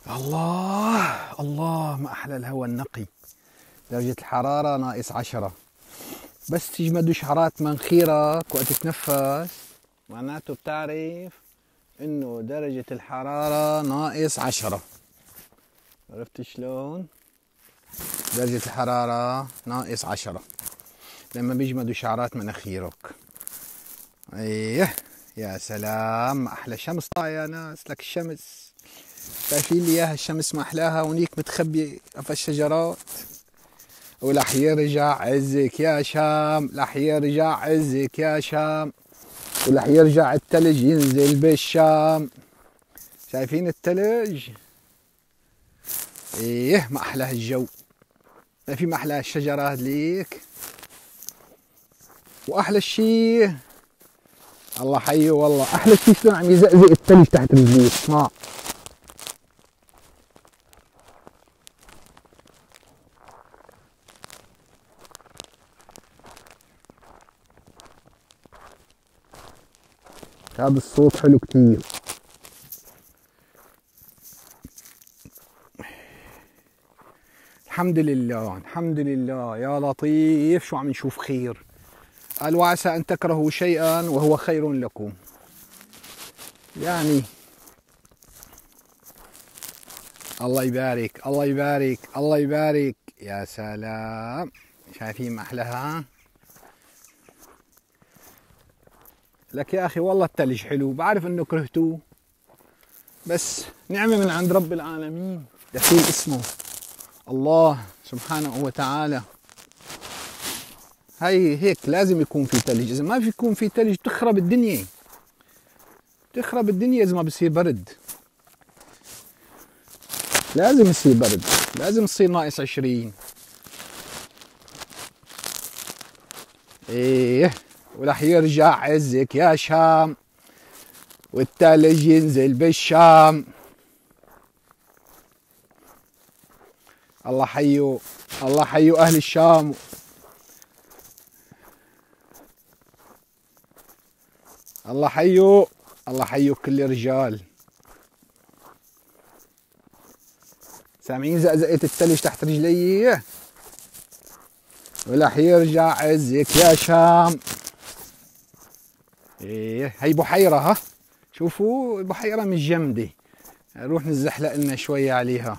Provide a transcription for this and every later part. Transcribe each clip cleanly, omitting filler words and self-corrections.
الله الله، ما أحلى الهواء النقي. درجة الحرارة -10. بس تجمد شعرات مناخيرك وقت تتنفس معناته بتعرف إنه درجة الحرارة -10. عرفت شلون؟ درجة الحرارة -10 لما بيجمدوا شعرات مناخيرك. ايه يا سلام، ما احلى شمس طالعه يا ناس. لك الشمس شايفين لي اياها، الشمس ما احلاها، ونيك متخبي في الشجرات. ولح يرجع عزك يا شام، لح يرجع عزك يا شام، ولح يرجع التلج ينزل بالشام. شايفين التلج؟ ايه ما احلى الجو، ما في ما احلى الشجره هذليك. واحلى الشيء الله حيه والله، احلى شيء شلون عم يزقزق الثلج تحت رجليك. اسمع هذا الصوت حلو كتير. الحمد لله الحمد لله يا لطيف، شو عم نشوف خير. قال وعسى ان تكرهوا شيئا وهو خير لكم. يعني الله يبارك الله يبارك الله يبارك. يا سلام، شايفين ما احلاها. لك يا اخي والله التلج حلو، بعرف انه كرهتوه بس نعمه من عند رب العالمين، دخيل اسمه الله سبحانه وتعالى. هي هيك لازم يكون في تلج، اذا ما في يكون في تلج تخرب الدنيا، تخرب الدنيا. اذا ما بصير برد لازم يصير برد، لازم يصير -20. ايه ورح يرجع عزك يا شام، والتلج ينزل بالشام. الله حيو الله حيو اهل الشام. الله حيو الله حيو كل الرجال. سامعين زقزقة التلج تحت رجلي؟ ورح يرجع عزك يا شام. ايه هي بحيرة، ها شوفوا البحيرة مش جمدة، نروح نزحلق لنا شوية عليها.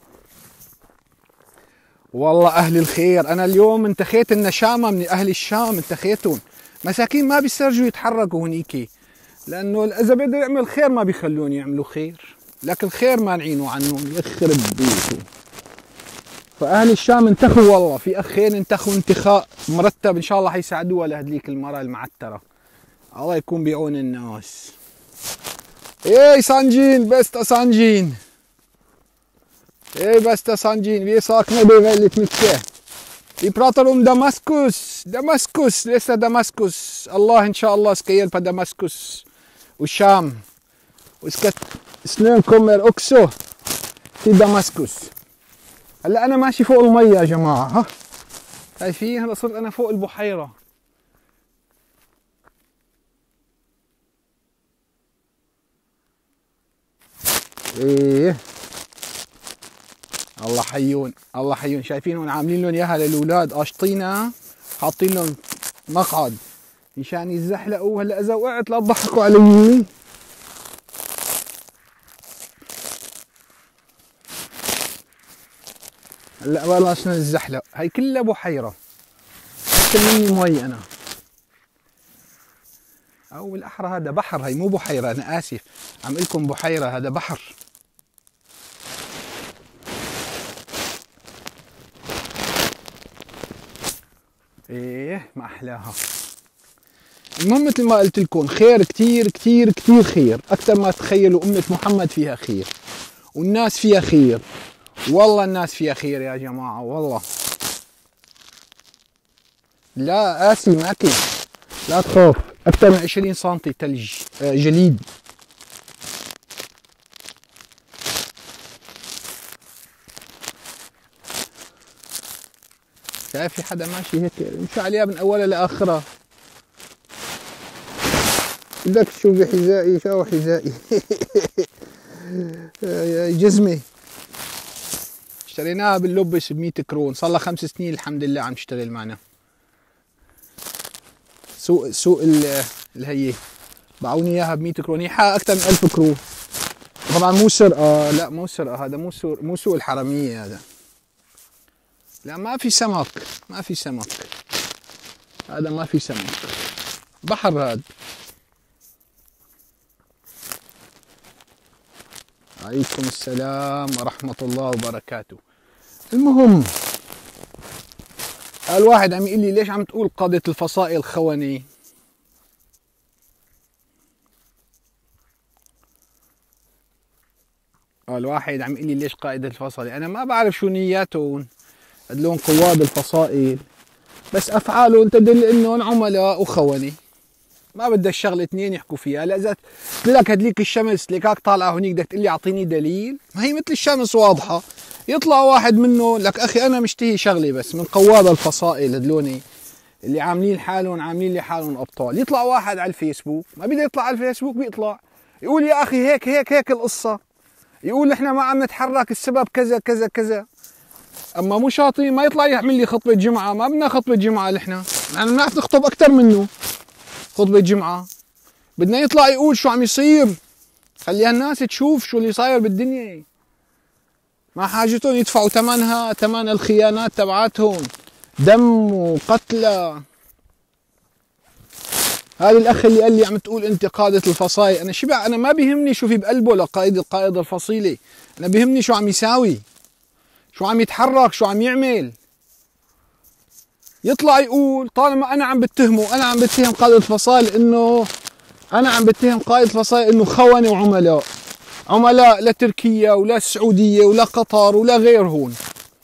والله اهل الخير، انا اليوم انتخيت النشامة من اهل الشام، انتخيتهم مساكين ما بيسترجوا يتحركوا هنيك، لانه اذا بده يعمل خير ما بيخلون يعملوا خير، لكن الخير مانعينه عنهم، يخرب بيته. فاهل الشام انتخوا، والله في اخين انتخوا انتخاء مرتب، ان شاء الله حيساعدوها لهذيك المرأة المعترة. الله يكون بعون الناس. ايه سانجين بستا سانجين، ايه بستا سانجين. Vi saknar dig väldigt mycket. Vi pratar om Damaskus. Damaskus, läsa Damaskus. Allah ان شاء الله ska hjälpa Damaskus och Sham. Och snön kommer också till Damaskus. هلا انا ماشي فوق المي يا جماعه، ها شايفين؟ هلا صرت انا فوق البحيره. ايه الله حيون الله حيون. شايفين هون عاملين لهم اياها للاولاد، قاشطينها حاطين لهم مقعد مشان يتزحلقوا. هلا اذا وقعت لا تضحكوا علي. هلا بلشنا نتزحلق، هي كلها بحيره، اكثر مني مي انا، او بالاحرى هذا بحر، هي مو بحيره، انا اسف عم لكم بحيره، هذا بحر. ايه ما احلاها. المهم مثل ما قلت لكم، خير كثير كثير كثير خير، اكثر ما تخيلوا. امة محمد فيها خير، والناس فيها خير، والله الناس فيها خير يا جماعة والله. لا آسي معكي، لا تخاف. أكثر من 20 سنتي ثلج جليد. شايف في حدا ماشي هيك مشى عليها من أولها لآخرها. بدك تشوف حذائي، شو حذائي؟ جزمة. اشتريناها باللبس ب 100 كرون، صار لها 5 سنين الحمد لله عم تشتغل معنا. سوق اللي هي باعوني اياها ب 100 كرون، هي حقها اكثر من 1000 كرون. طبعا مو سرقه، لا مو سرقه، هذا مو سوق الحراميه هذا. لا ما في سمك، ما في سمك، هذا ما في سمك، بحر هذا. عليكم السلام ورحمة الله وبركاته. المهم قال واحد عم يقول لي ليش عم تقول قادة الفصائل خوني؟ قال واحد عم يقول لي ليش قائد الفصائل؟ انا ما بعرف شو نياتهم هدلون قواد الفصائل، بس افعالهم تدل انهم عملاء وخوني. ما بدها الشغله اثنين يحكوا فيها. لا اذا قلت لك هدليك الشمس ليكاك طالعه هونيك بدك تقول لي اعطيني دليل؟ ما هي مثل الشمس واضحه. يطلع واحد منه لك اخي انا مشتهي شغله بس من قواد الفصائل هدلوني اللي عاملين لي حالهم ابطال. يطلع واحد على الفيسبوك، ما بده يطلع على الفيسبوك، بيطلع يقول يا اخي هيك هيك هيك القصه، يقول احنا ما عم نتحرك السبب كذا كذا كذا. اما مو شاطي ما يطلع يعمل لي خطبه جمعه. ما بدنا خطبه جمعه نحن بنعرف نخطب اكثر منه. خطبه جمعه بدنا يطلع يقول شو عم يصير، خلي الناس تشوف شو اللي صاير بالدنيا. ما حاجتهم يدفعوا ثمنها، ثمن الخيانات تبعاتهم، دم وقتلى. هذا الاخ اللي قال لي عم تقول انت قادة الفصائل، انا شبع، انا ما بيهمني شو في بقلبه القائد الفصيلي، انا بيهمني شو عم يساوي، شو عم يتحرك، شو عم يعمل. يطلع يقول طالما انا عم بتهمه، انا عم بتهم قائد الفصائل انه خونة وعملاء، عملاء لا تركيا ولا السعودية ولا قطر ولا غيرهن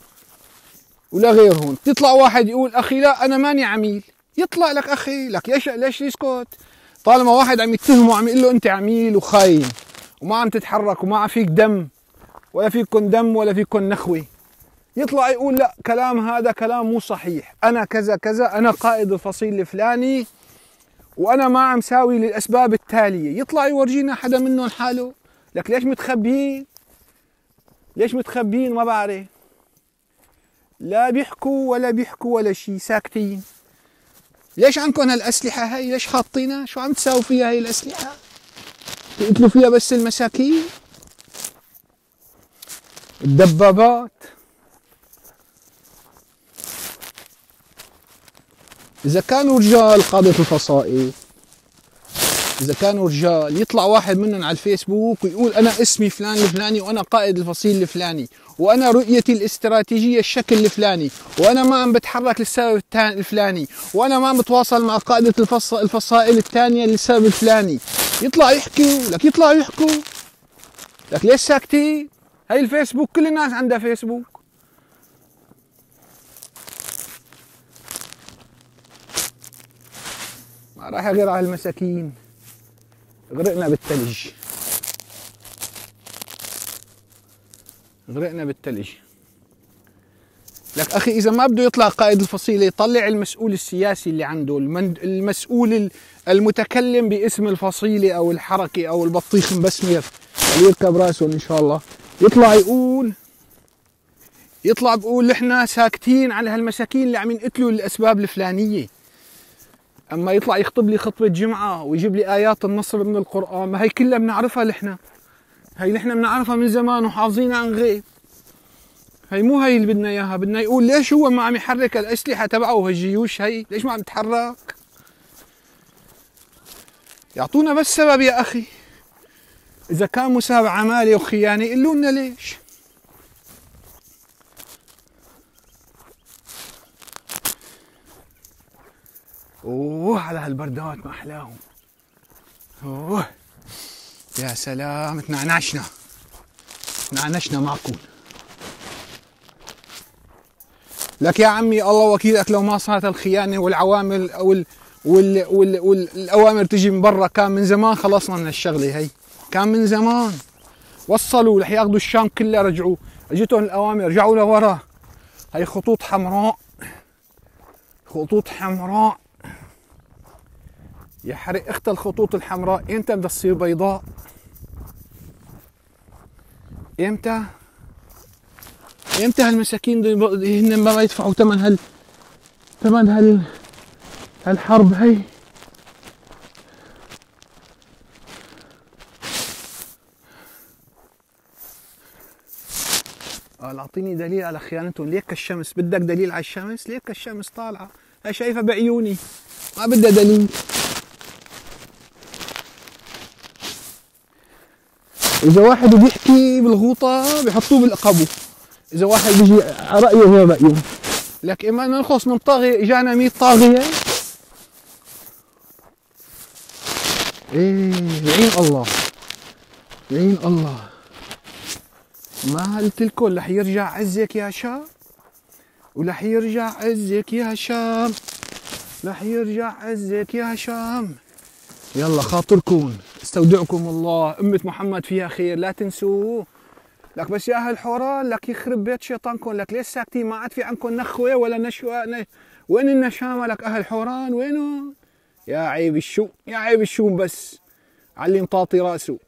تطلع واحد يقول اخي لا انا ماني عميل. يطلع لك اخي لك ليش يسكت؟ طالما واحد عم يتهمه عم يقول له انت عميل وخاين وما عم تتحرك وما فيك دم ولا فيكن دم ولا فيكن نخوة، يطلع يقول لا هذا كلام مو صحيح، انا كذا كذا، انا قائد الفصيل الفلاني وانا ما عم ساوي للاسباب التالية. يطلع يورجينا حدا منهم حاله. لك ليش متخبيين؟ ما بعرف. لا بيحكوا ولا شيء، ساكتين. ليش عندكم هالاسلحه هاي؟ ليش حاطينها؟ شو عم تساوي فيها هاي الاسلحه؟ تقتلوا فيها بس المساكين؟ الدبابات. اذا كانوا رجال قادة الفصائل، اذا كانوا رجال، يطلع واحد منهم على الفيسبوك ويقول انا اسمي فلان الفلاني وانا قائد الفصيل الفلاني وانا رؤيتي الاستراتيجية الشكل الفلاني وانا ما عم بتحرك للسبب الفلاني وانا ما عم بتواصل مع قائدة الفصائل الثانية للسبب الفلاني. يطلعوا يحكوا لك ليش ساكتين؟ هاي الفيسبوك كل الناس عندها فيسبوك. ما راح غير على المساكين. غرقنا بالثلج. لك اخي اذا ما بده يطلع قائد الفصيلة يطلع المسؤول السياسي اللي عنده، المسؤول المتكلم باسم الفصيلة او الحركة او البطيخ مبسمر اللي يركب راسهم ان شاء الله، يطلع بقول نحن ساكتين على هالمساكين اللي عم ينقتلوا للاسباب الفلانية. اما يطلع يخطب لي خطبة جمعة ويجيب لي ايات النصر من القرآن، ما هي كلها بنعرفها نحن، هي نحن بنعرفها من زمان وحافظينها عن غيب. هي مو هي اللي بدنا اياها. بدنا يقول ليش هو ما عم يحرك الاسلحة تبعه وهالجيوش هي، ليش ما عم تتحرك؟ يعطونا بس سبب يا اخي. اذا كان مساوي عمالة وخيانة قولوا لنا ليش. اوه على هالبردات ما احلاهم. اوه يا سلام، تنعنشنا معكم. لك يا عمي الله وكيلك لو ما صارت الخيانة والعوامل والأوامر تجي من برا كان من زمان خلصنا من الشغلة هي. كان من زمان وصلوا رح ياخذوا الشام كلها، رجعوا اجتهم الأوامر رجعوا لورا. هي خطوط حمراء يا حرق اخت الخطوط الحمراء. امتى بدها تصير بيضاء؟ امتى؟ امتى هالمساكين هن ما يدفعوا ثمن هالحرب هي؟ اعطيني دليل على خيانتهم. ليك الشمس بدك دليل على الشمس؟ ليك الشمس طالعه، هي شايفها بعيوني، ما بدها دليل. اذا واحد بيحكي بالغوطه بيحطوه بالقبو، اذا واحد بيجي على رايه غير رايه. لك اما نخلص من طاغيه اجانا 100 طاغيه. ايه يعين الله، يعين الله. ما قلت لكم رح يرجع عزك يا شام، ورح يرجع عزك يا شام، رح يرجع عزك يا شام. يلا خاطركم، استودعكم الله. أمة محمد فيها خير، لا تنسوه. لك بس يا أهل حوران، لك يخرب بيت شيطانكم، لك ليش ساكتين؟ ما عاد في عندكم نخوة ولا نشوة. وين النشامة لك أهل حوران؟ وينهم؟ يا عيب الشوم، يا عيب الشوم بس علي مطاطي راسه.